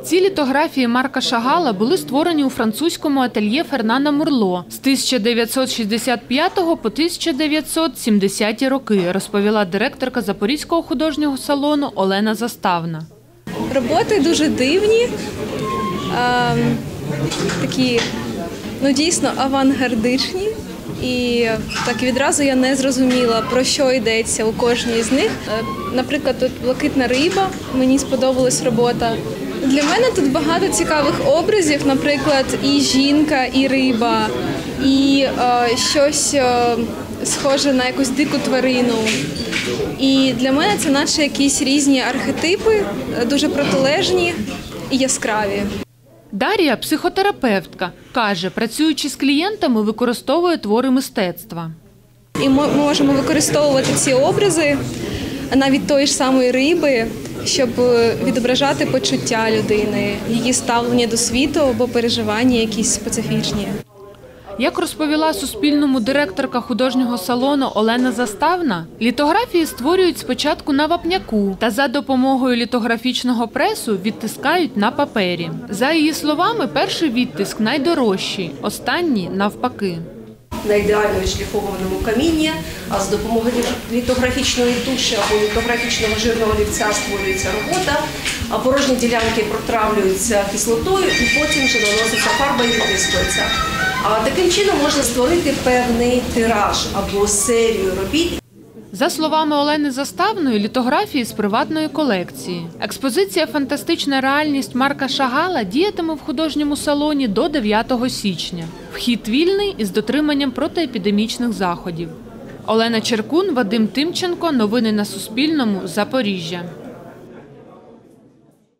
Ці літографії Марка Шагала були створені у французькому ательє Фернана Мурло з 1965 по 1970 роки, розповіла директорка Запорізького художнього салону Олена Заставна. Роботи дуже дивні, такі, дійсно авангардичні. І так відразу я не зрозуміла, про що йдеться у кожній з них. Наприклад, тут блакитна риба, мені сподобалась робота. Для мене тут багато цікавих образів, наприклад, і жінка, і риба, і щось схоже на якусь дику тварину. І для мене це наче якісь різні архетипи, дуже протилежні і яскраві. Дар'я – психотерапевтка. Каже, працюючи з клієнтами, використовує твори мистецтва. І ми можемо використовувати ці образи, навіть тої ж самої риби, щоб відображати почуття людини, її ставлення до світу або переживання якісь специфічні. Як розповіла Суспільному директорка художнього салону Олена Заставна, літографії створюють спочатку на вапняку та за допомогою літографічного пресу відтискають на папері. За її словами, перший відтиск найдорожчий, останній – навпаки. На ідеально відшліфованому камінні, а з допомогою літографічної туші або літографічного жирного олівця створюється робота, а порожні ділянки протравлюються кислотою і потім вже наноситься фарба і відтискується. А таким чином можна створити певний тираж або серію робіт. За словами Олени Заставної, літографії з приватної колекції. Експозиція «Фантастична реальність» Марка Шагала діятиме в художньому салоні до 9 січня. Вхід вільний із дотриманням протиепідемічних заходів. Олена Черкун, Вадим Тимченко. Новини на Суспільному. Запоріжжя.